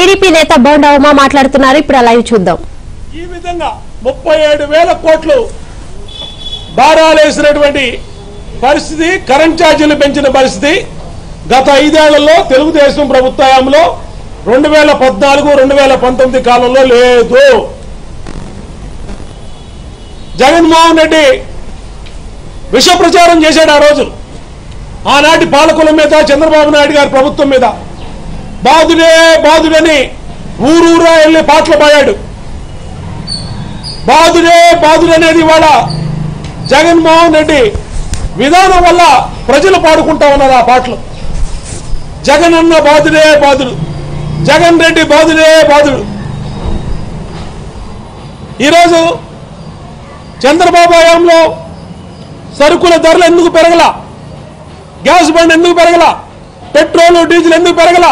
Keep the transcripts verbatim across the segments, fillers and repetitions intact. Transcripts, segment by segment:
TDP నేత బోండా ఉమా మాట్లాడుతున్నారు. ఇప్పుడు లైవ్ చూద్దాం. ఈ విధంగా ముప్పై ఏడు వేల కోట్లు భారాలేసినటువంటి పరిస్థితి, కరెంట్ ఛార్జీలు పెంచిన పరిస్థితి గత ఐదేళ్లలో తెలుగుదేశం ప్రభుత్వంలో రెండు వేల పద్నాలుగు రెండు వేల పంతొమ్మిది కాలంలో లేదు. జగన్మోహన్ రెడ్డి విష ప్రచారం చేశాడు. ఆ రోజు ఆనాటి పాలకుల మీద, చంద్రబాబు నాయుడు గారి ప్రభుత్వం మీద బాధుడే బాధుడని ఊరూరా వెళ్ళి పాటలు పాడాడు. బాధుడే బాధుడనేది ఇవాళ జగన్మోహన్ రెడ్డి విధానం వల్ల ప్రజలు పాడుకుంటా ఉన్నారు ఆ పాటలు. జగన్ అన్న బాధుడే బాధుడు, జగన్ రెడ్డి బాధుడే బాధుడు. ఈరోజు చంద్రబాబు హయాంలో సరుకుల ధరలు ఎందుకు పెరగల? గ్యాస్ బండ్ ఎందుకు పెరగల? పెట్రోల్ డీజిల్ ఎందుకు పెరగల?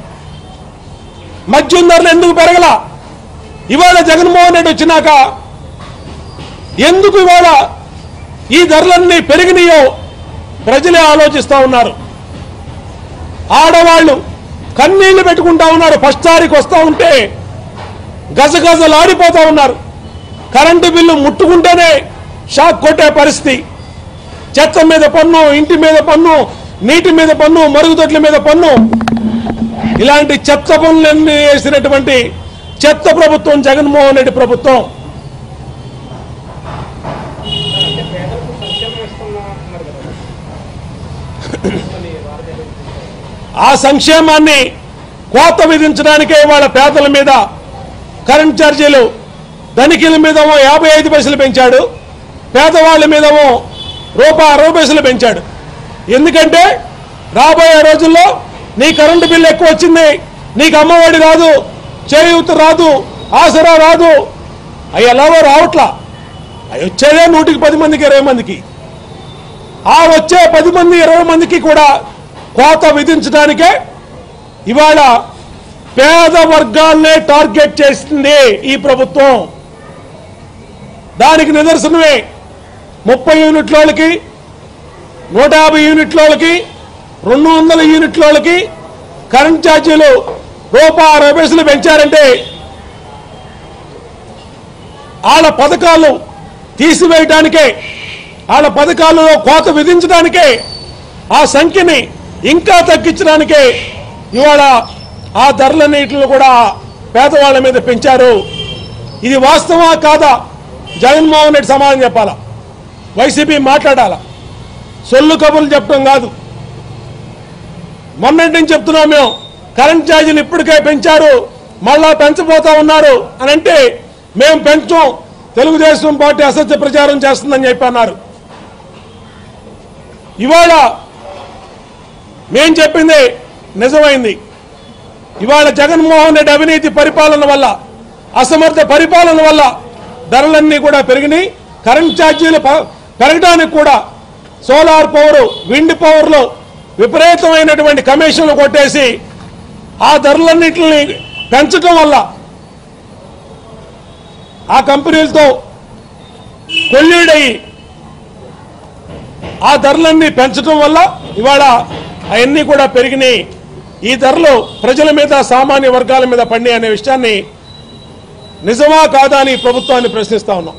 మద్యం ధరలు ఎందుకు పెరగల? ఇవాళ జగన్మోహన్ రెడ్డి వచ్చినాక ఎందుకు ఇవాళ ఈ ధరలన్నీ పెరిగినాయో ప్రజలే ఆలోచిస్తూ ఉన్నారు. ఆడవాళ్ళు కన్నీళ్లు పెట్టుకుంటా ఉన్నారు. ఫస్ట్ తారీఖు వస్తూ ఉంటే గజగజలాడిపోతా ఉన్నారు. కరెంటు బిల్లు ముట్టుకుంటేనే షాక్ కొట్టే పరిస్థితి. చెత్త మీద పన్ను, ఇంటి మీద పన్ను, నీటి మీద పన్ను, మరుగుదొడ్ల మీద పన్ను, ఇలాంటి చెత్త పనులన్నీ వేసినటువంటి చెత్త ప్రభుత్వం జగన్మోహన్ రెడ్డి ప్రభుత్వం. ఆ సంక్షేమాన్ని కోత విధించడానికే వాళ్ళ పేదల మీద కరెంట్ ఛార్జీలు, ధనికుల మీదేమో యాభై ఐదు పైసలు పెంచాడు, పేదవాళ్ళ మీదేమో రూపాయి అరవై పైసలు పెంచాడు. ఎందుకంటే రాబోయే రోజుల్లో నీ కరెంటు బిల్లు ఎక్కువ వచ్చింది, నీకు అమ్మఒడి రాదు, చేయూత రాదు, ఆసరా రాదు, అవి ఎలాగో రావట్లా. అవి వచ్చేదే నూటికి పది మందికి ఇరవై మందికి. ఆ వచ్చే పది మంది ఇరవై మందికి కూడా కోత విధించడానికే ఇవాళ పేద వర్గాలనే టార్గెట్ చేస్తుంది ఈ ప్రభుత్వం. దానికి నిదర్శనమే ముప్పై యూనిట్లకి, నూట యాభై యూనిట్లకి, రెండు వందల యూనిట్లకి కరెంట్ ఛార్జీలు రూపాయి అరవై పైసలు పెంచారంటే వాళ్ళ పథకాలు తీసివేయడానికే, వాళ్ళ పథకాలలో కోత విధించడానికే, ఆ సంఖ్యని ఇంకా తగ్గించడానికే ఇవాళ ఆ ధరలన్నిటిని కూడా పేదవాళ్ళ మీద పెంచారు. ఇది వాస్తవా కాదా? జగన్మోహన్ రెడ్డి సమాధానం చెప్పాలా, వైసీపీ మాట్లాడాలా. సొల్లు కబుర్లు చెప్పడం కాదు. మొన్నటి నుంచి చెప్తున్నాం మేము, కరెంట్ ఛార్జీలు ఇప్పటికే పెంచారు, మళ్ళా పెంచబోతా ఉన్నారు అని అంటే మేము పెంచాం, తెలుగుదేశం పార్టీ అసత్య ప్రచారం చేస్తుందని చెప్పి అన్నారు. ఇవాళ మేం చెప్పింది నిజమైంది. ఇవాళ జగన్మోహన్ రెడ్డి అవినీతి పరిపాలన వల్ల, అసమర్థ పరిపాలన వల్ల ధరలన్నీ కూడా పెరిగినాయి. కరెంట్ ఛార్జీలు పెరగడానికి కూడా సోలార్ పవర్, విండ్ పవర్లో విపరీతమైనటువంటి కమిషన్లు కొట్టేసి ఆ ధరలన్నింటిని పెంచడం వల్ల, ఆ కంపెనీలతో కొల్లీడయి ఆ ధరలన్నీ పెంచడం వల్ల ఇవాళ అవన్నీ కూడా పెరిగినాయి. ఈ ధరలు ప్రజల మీద, సామాన్య వర్గాల మీద పడినాయి అనే విషయాన్ని నిజమా కాదా అని ప్రభుత్వాన్ని ప్రశ్నిస్తా ఉన్నాం.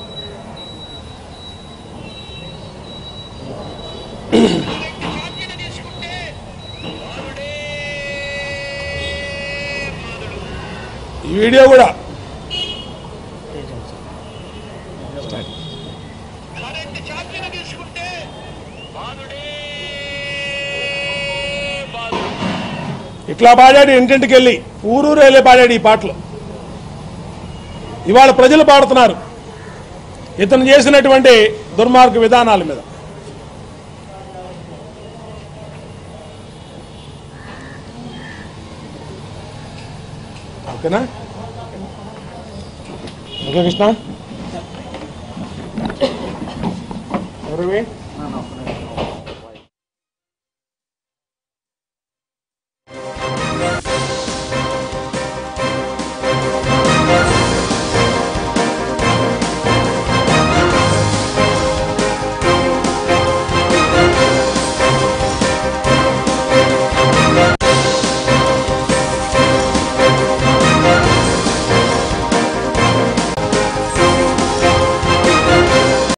ఈ వీడియో కూడా ఇట్లా పాడాడు, ఇంటింటికి వెళ్ళి ఊరూరు వెళ్ళి పాడాడు ఈ పాటలు. ఇవాళ ప్రజలు పాడుతున్నారు ఇతను చేసినటువంటి దుర్మార్గ విధానాల మీద. ఓకేనా? ఓకే కృష్ణ.